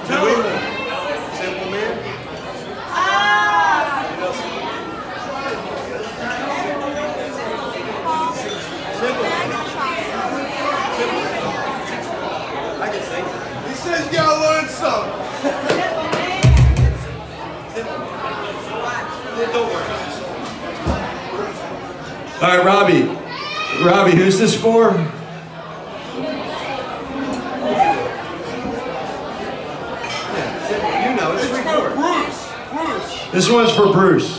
Simple man. I can sing. He says you gotta learn something. Don't worry. All right, Robbie. Robbie, who's this for? You know, it's for Bruce. This one's for Bruce.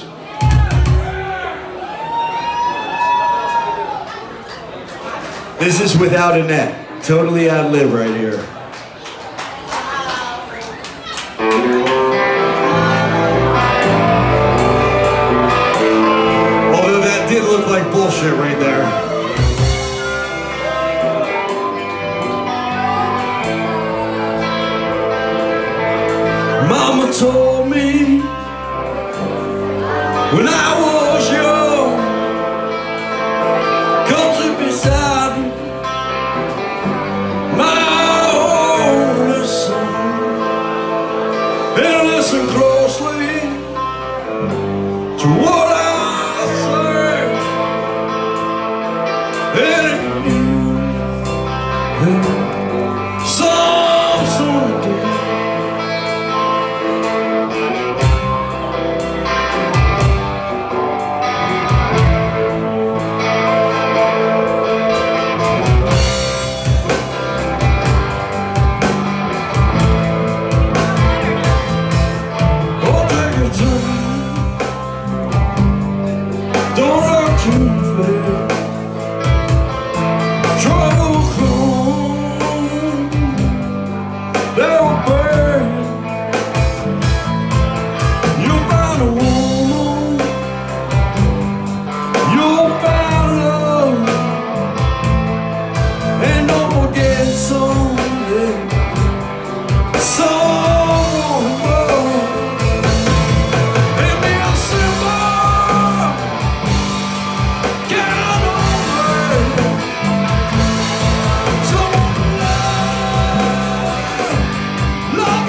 This is Without a Net. Totally ad lib right here. Although that did look like bullshit right there. Mama told me when I was young, come sit beside me, my only son, and listen closely to what I say. And if you some sort of day, love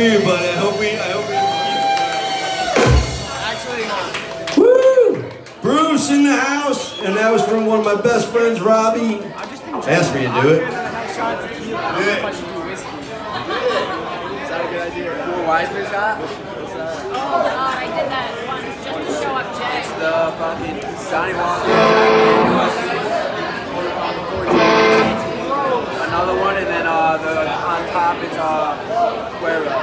for you, buddy. I hope we Actually, Woo! Bruce in the house, and that was from one of my best friends, Robbie. Asked me to do it. I don't know if I should do whiskey. Is that a good idea? Four Wiseman shot? What's that? I did that once just to show up Jay. It's the fucking Johnny Walker. Another one, and then on top it's Cuero.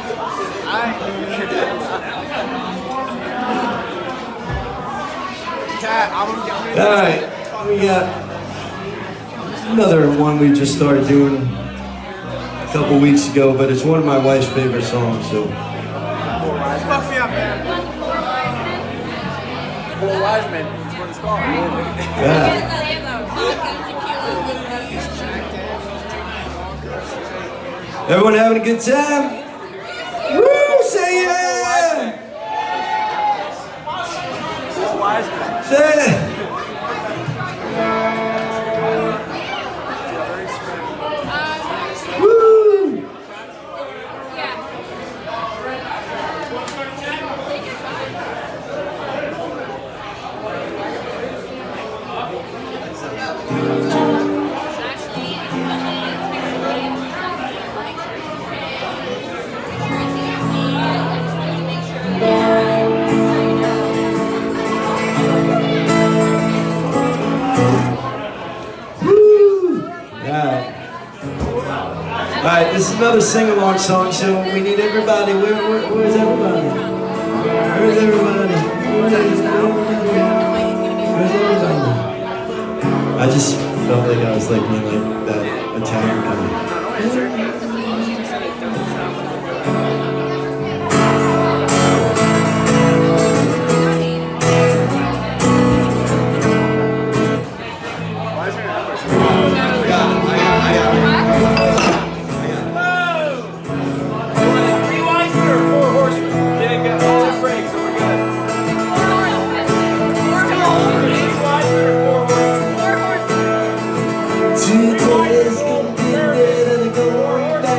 Cat, I'm gonna get All right, we got another one we just started doing a couple weeks ago, but it's one of my wife's favorite songs. So fuck me up, man. Four Wisemen is what it's called. yeah. Everyone having a good time? Woo! Say yeah! Four Wisemen. Say it! Woo! Alright, this is another sing-along song, so we need everybody. Where's everybody? Where's everybody? Where's everybody? I just felt like I was like being like that Italian guy. Today's gonna be better than going back.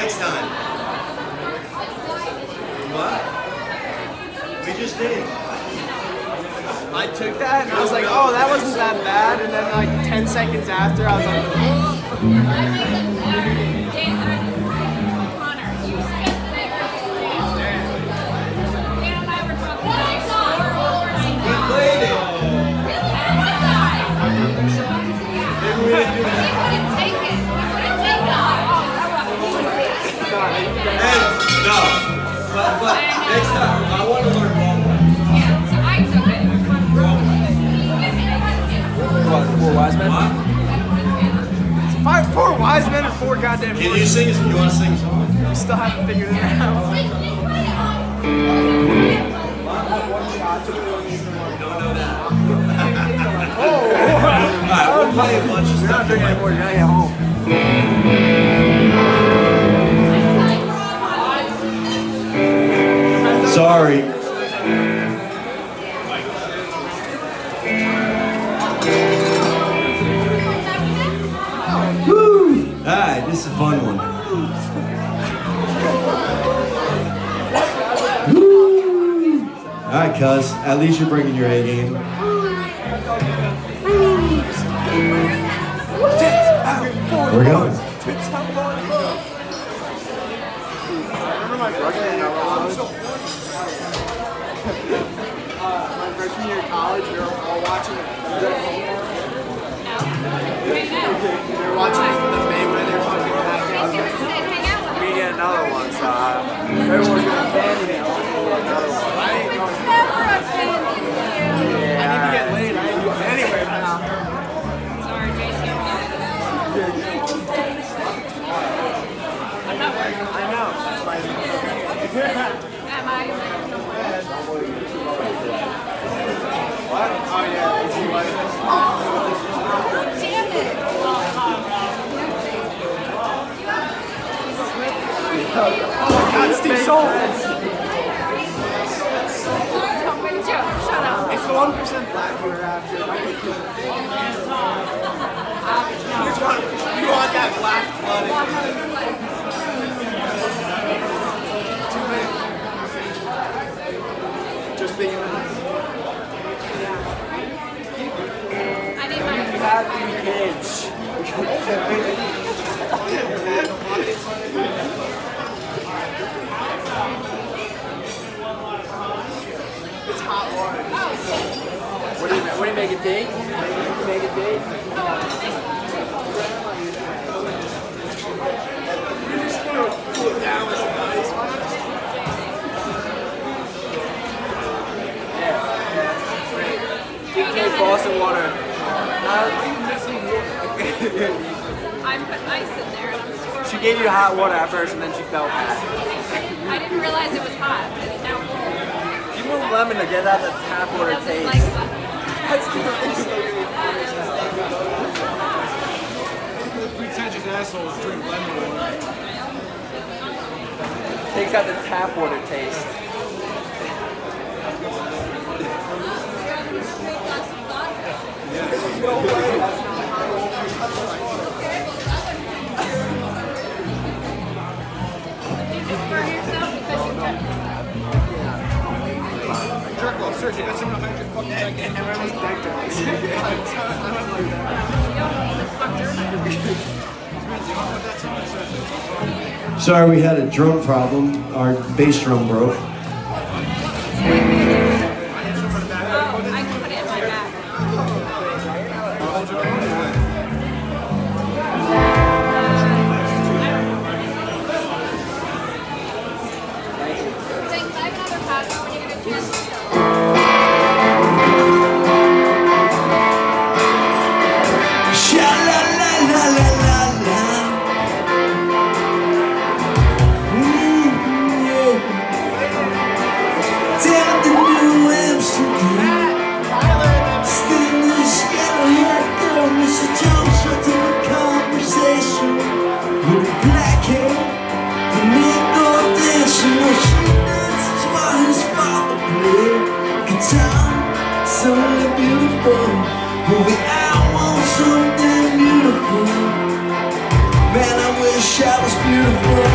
next time. What? We just did. I took that and I was like, oh, that wasn't that bad. And then like 10 seconds after, I was like, No. But next time, I want to learn ballroom. Yeah, so I took it. what, 4 wise men? What? 4 wise men and 4 goddamn. Can you sing? You want to sing a song? You still haven't figured it out. Don't know that. Oh! Alright, we'll play a bunch of You're not stuff. drinking anymore, you're not at home. Sorry. Woo! Alright, this is a fun one. Woo! Alright, cuz, at least you're bringing your A game. We're going. Remember my freshman year of college, we were all watching we were watching the Mayweather fucking background. We get another one, so everyone's gonna abandon it. I ain't going to. I need to get laid. I ain't going anywhere now. Sorry, Jason. I'm not working. I know. Am I? What? Oh yeah. Is he what? Damn it. Oh my God, Steve Soul. Don't make a joke. Shut up. It's the 1% black you were after. You want that black blood? Just being I need my. you have 3 kids. It's hot water. What do you make a date? Make a date? You're just gonna cool it down with some ice. Why not just take Boston water. I put ice in there and I'm sure. She gave you hot water at first and then she felt bad. I didn't realize it was hot. It's now cold. Give me lemon to get out the tap water It doesn't taste. like That's the Pretentious assholes drink lemon water. takes out the tap water taste. Jerk off, Serge, you got someone behind your fucking neck. Everyone's deck jokes. Sorry, we had a drum problem. Our bass drum broke. Oh, I can put it in my bag. Thanks, I have another pass when you get a chance. Sha-la-la-la-la-la-la. Down the New Amsterdam. Stainless yellow hair girl, Mr. Jones, shut in the conversation. With black hair, the nigga dancing. No, she dances while his father played guitar. Suddenly beautiful, moving out on something beautiful. Man, I wish I was beautiful.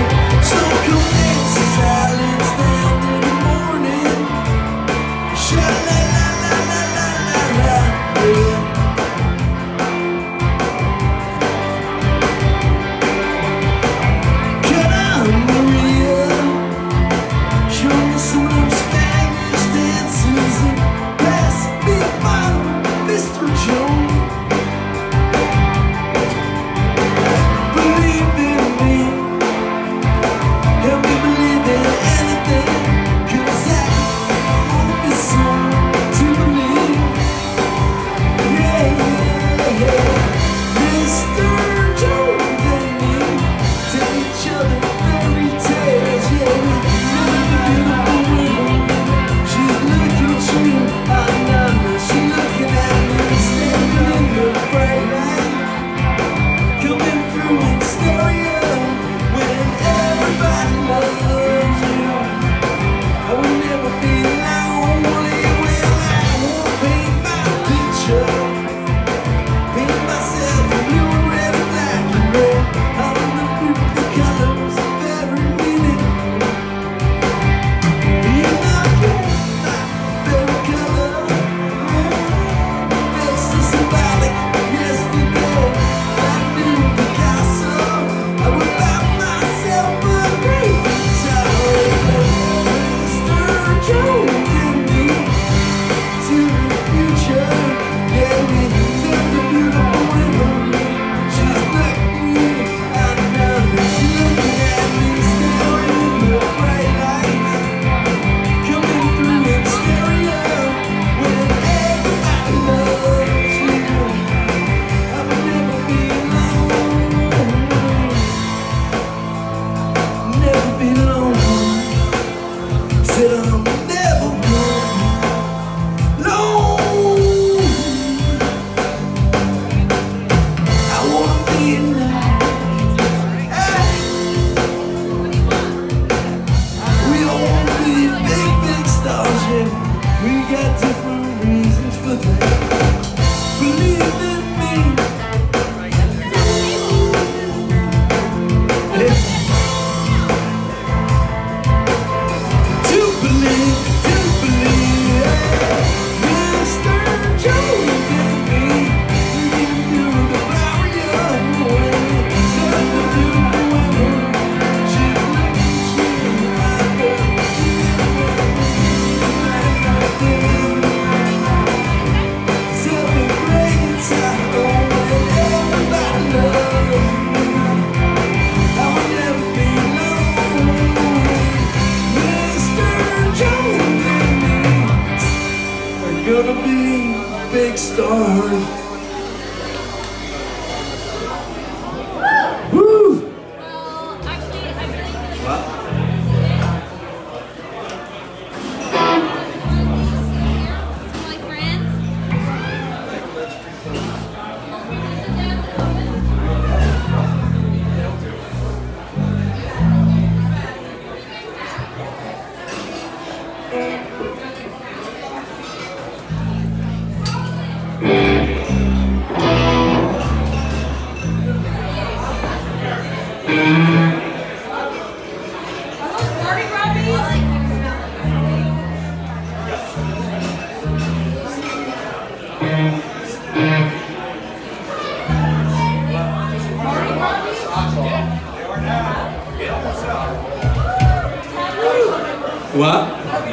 What?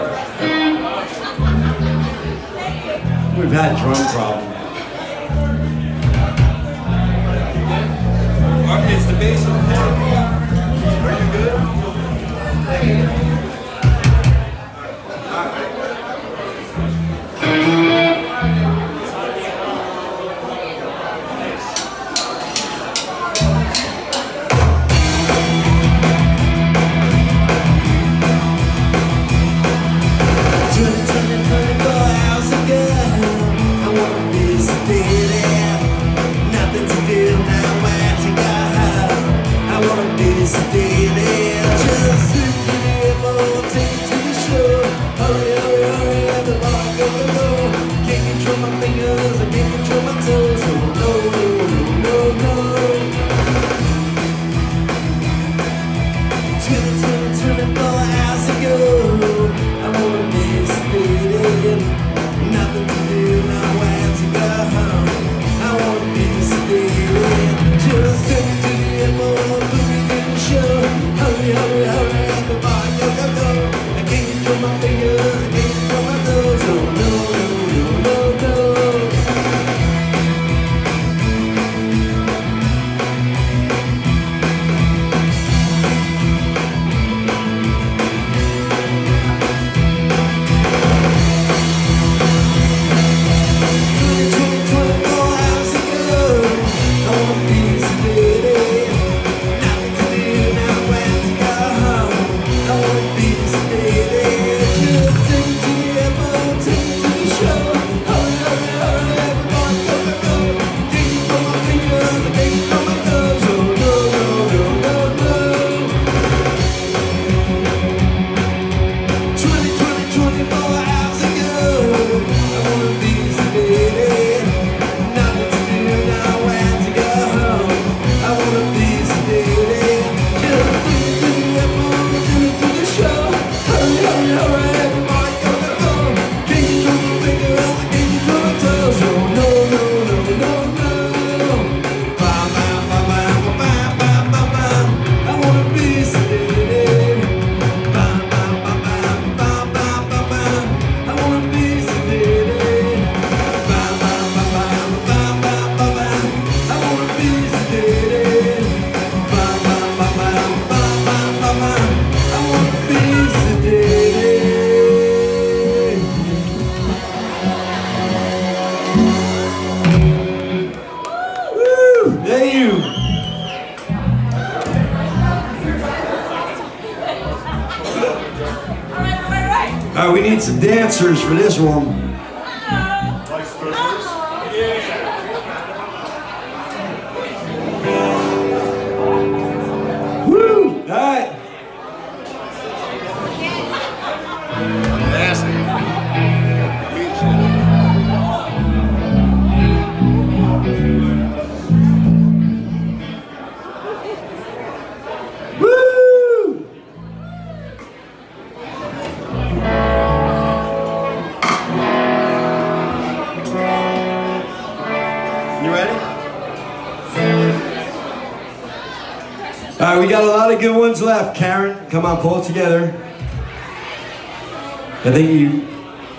We've had drum problems. It's the bass on the Are you good? To All right, we need some dancers for this one. Woo! All right. All right, we got a lot of good ones left. Karen, come on, pull it together. I think you...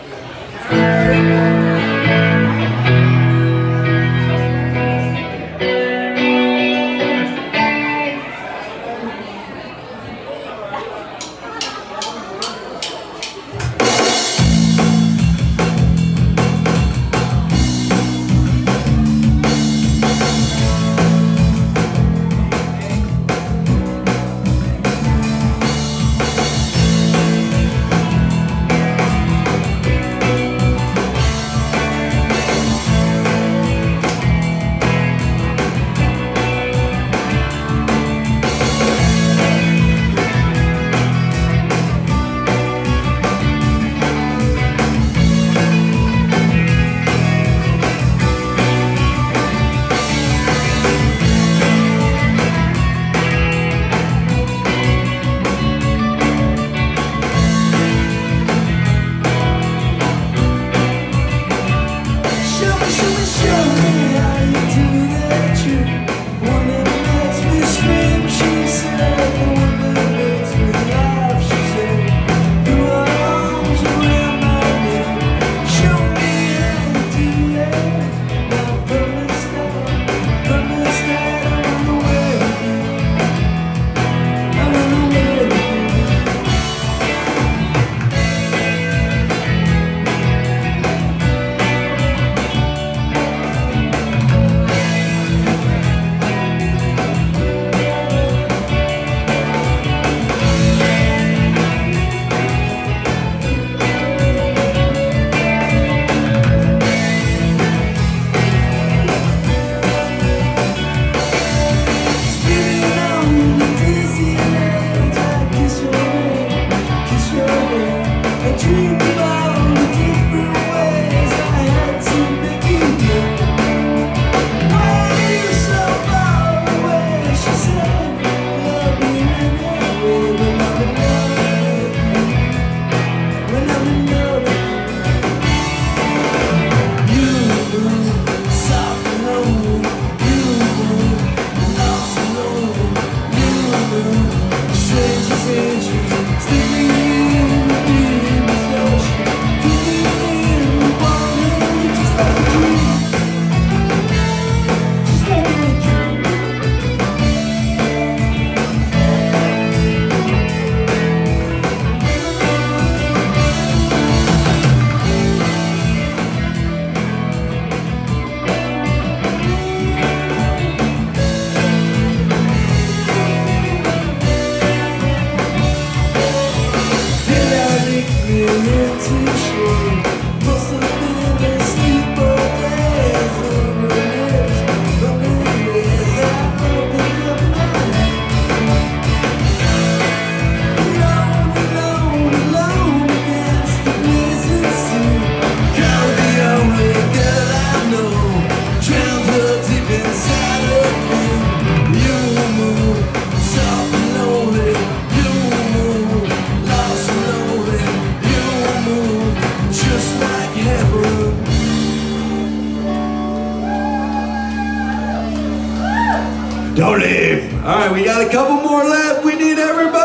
Don't leave. All right, we got a couple more left. We need everybody.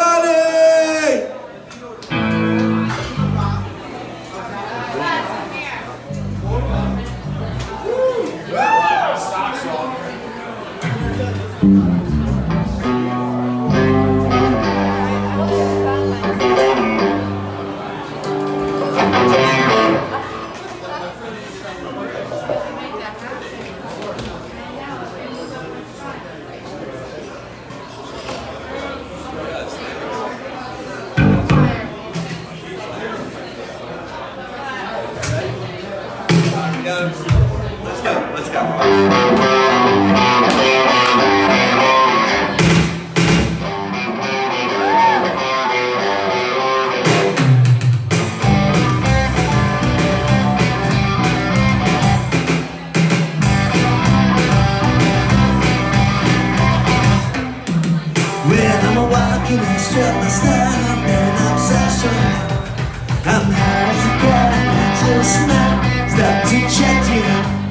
When I'm walking, I strut my style, and I'm so strong. I'm high as a kite, I just might stop to check you.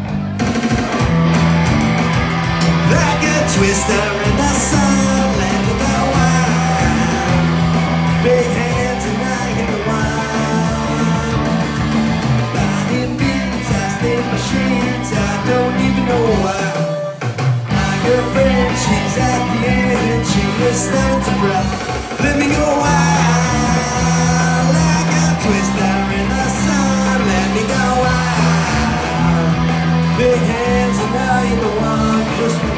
Like a twister in the sun, land of the wild. Big hands and I in the wild. Body beats, I stay machines, I don't even know why. My girlfriend, she's at the end, she is starting to cry. Let me go wild, like a twister in the sun. Let me go wild. Big hands and I in the wild, just me.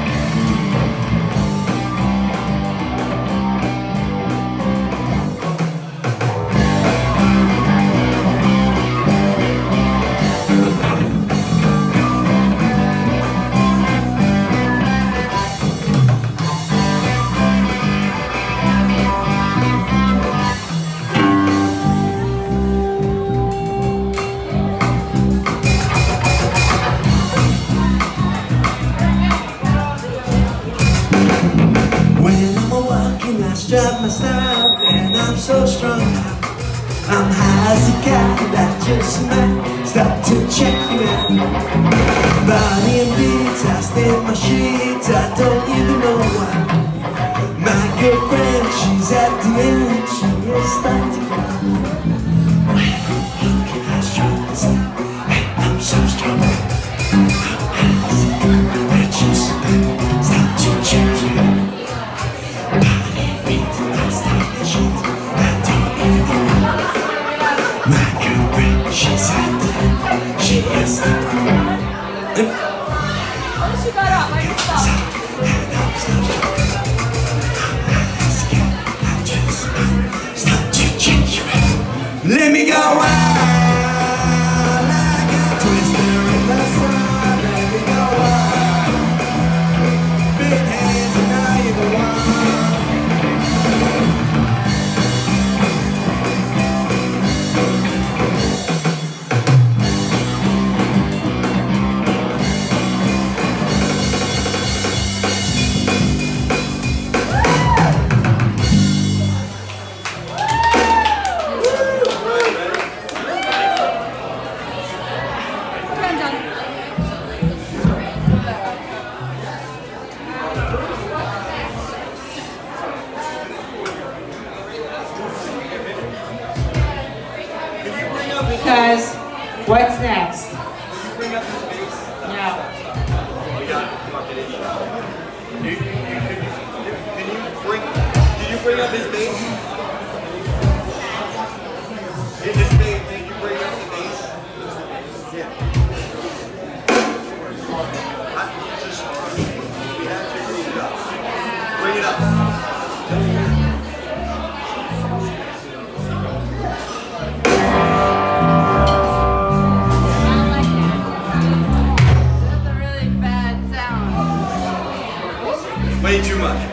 Strut my style, and I'm so strong. I'm high as a kite, I just might stop to check you out. Body and beats, I stay in my sheets, I don't even know why. My girlfriend, she's at the end, she is starting to cry. When can I strut my style, and I'm so strong. I'm high as a kite, I just might stop to check you out. She's at the, she is the Oh, she got up, like stop. Let me go wild, like a twister in the sun. Let me go wild. Big hands and now you're the one. Because what's next? Can you bring up his face? No. We got it. Fucking idiot. Can you bring up his base? His base, can you bring up the base? Yeah. We have to bring it up. Bring it up. Way too much.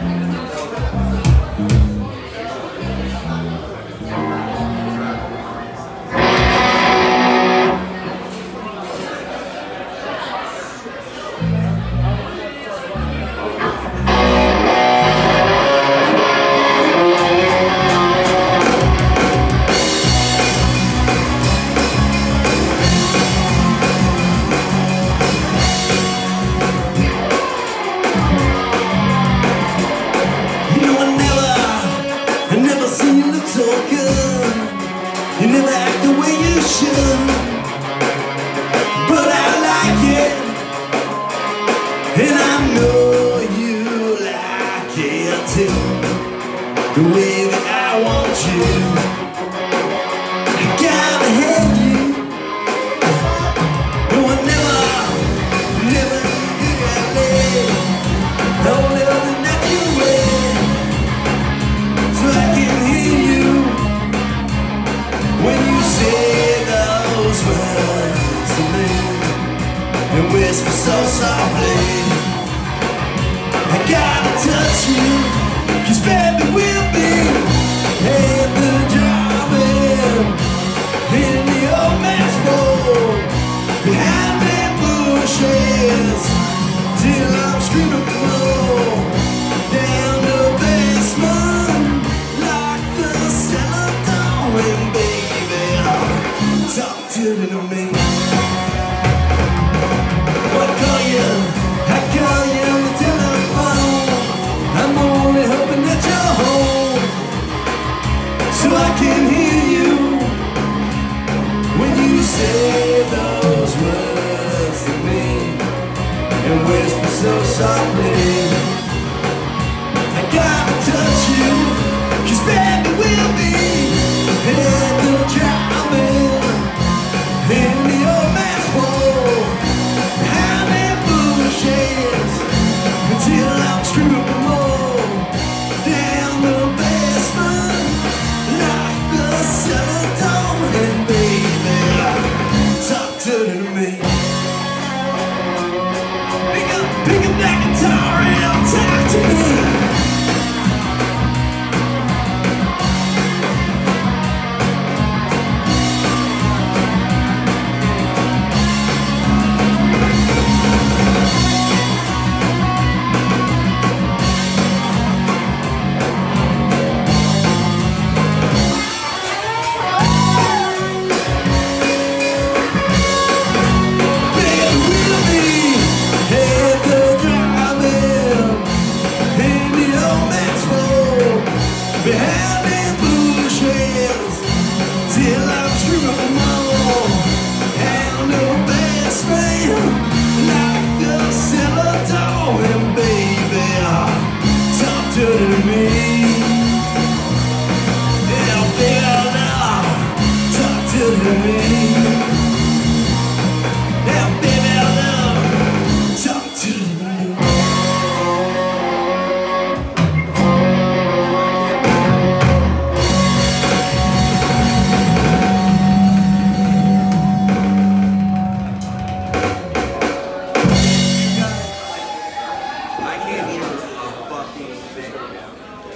You never act the way you should, but I like it, and I know you like it too, the way that I want you. I gotta have you. No, I never you got me. Only other night you wait, so I can hear you when you say those words to me and whisper so softly. I gotta touch you, 'cause baby we'll be at the drive-in in the old man's road behind the bushes till I'm screaming below down the bay.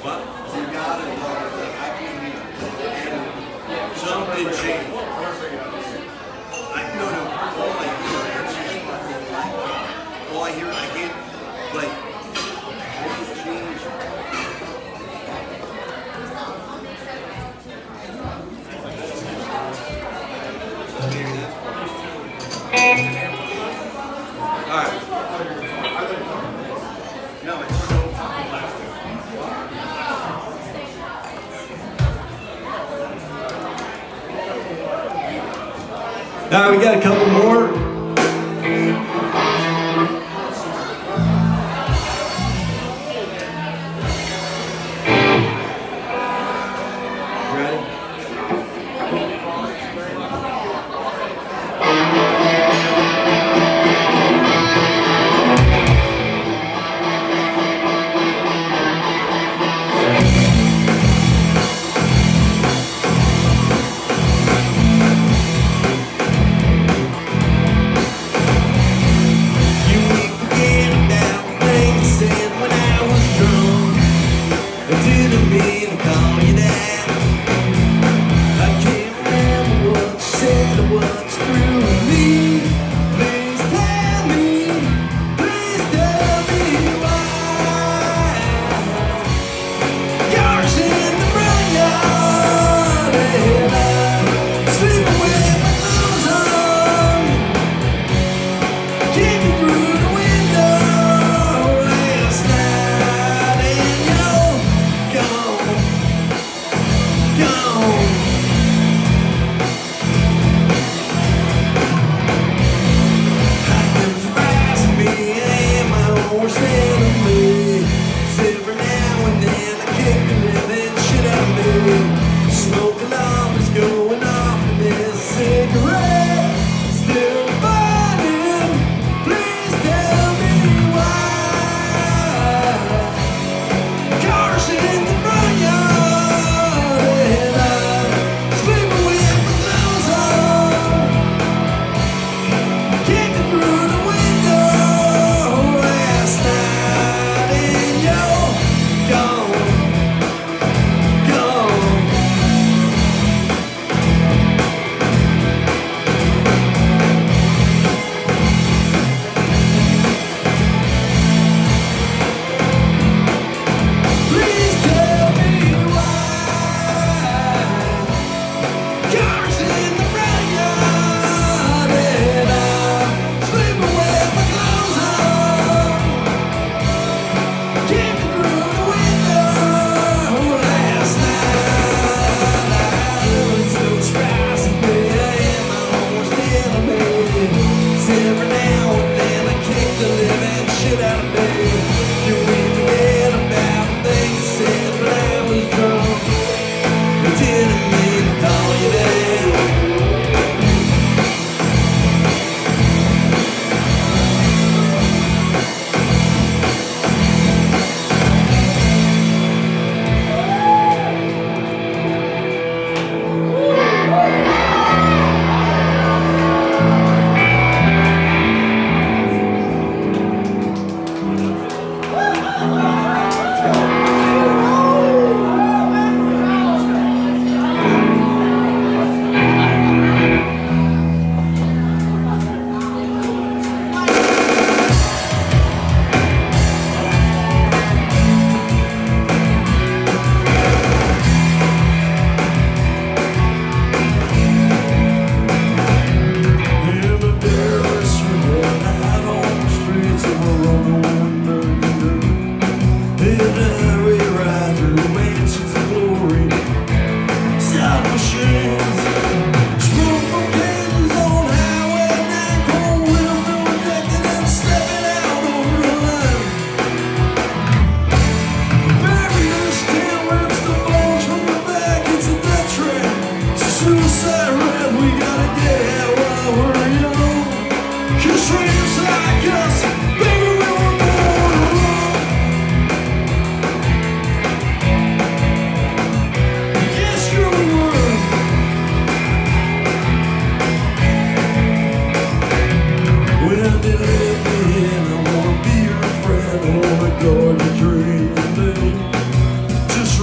But you got it. I can hear. Something changed. I know all I hear is just fucking like, all I hear, I can't, like, it's changed. Alright. No, it's so Alright, we got a couple more. Ready?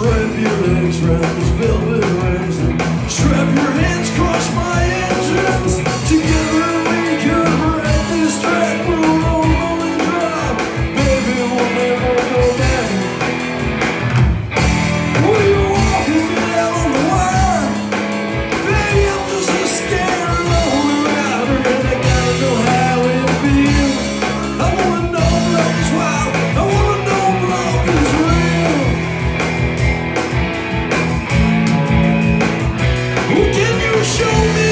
wrap your legs round these velvet rims and strap your hands, crush my engines. Together we could wreck this track. We'll roll and drive, baby, we'll never go back. Will you walk with me out on the wire? Baby, I'm just a scared lonely rider, and I gotta know how it feels. I wanna know love is wild, I wanna know love is real. Who can you show me?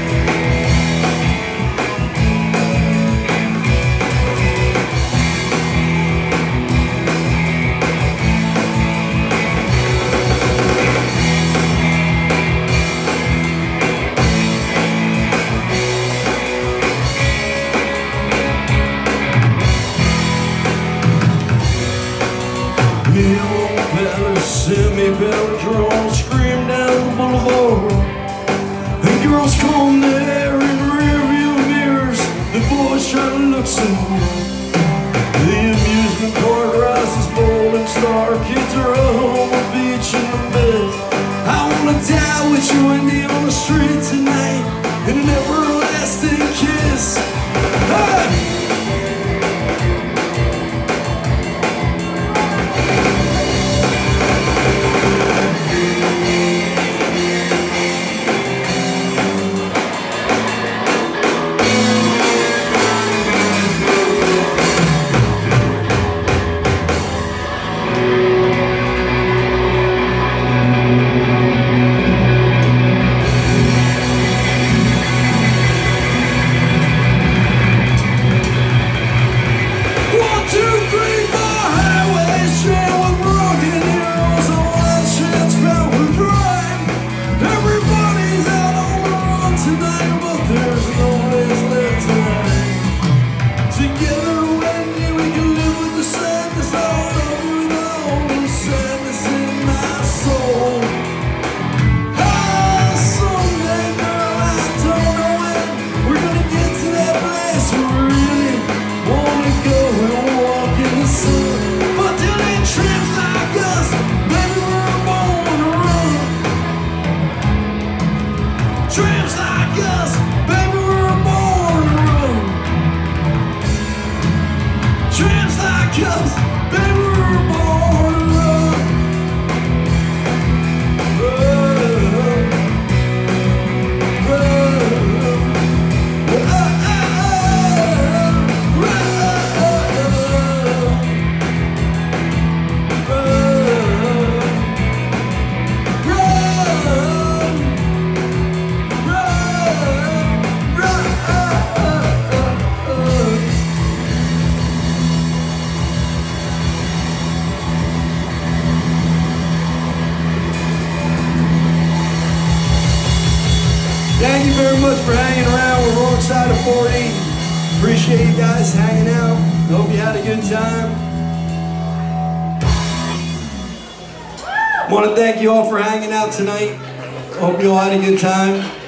Semi-Belladrone scream down the boulevard. The girls comb their hair in rearview mirrors. The boys try to look so good. The amusement park rises bold and star. Kids are up on the beach in the bed. I wanna die with you and me on the street tonight in an everlasting kiss. Hey! Tramps like us, baby, we're born to run. Tramps like us, baby, we're born to run. Thank you very much for hanging around. We're wrong side of 40. Appreciate you guys hanging out. Hope you had a good time. Want to thank you all for hanging out tonight. Hope you all had a good time.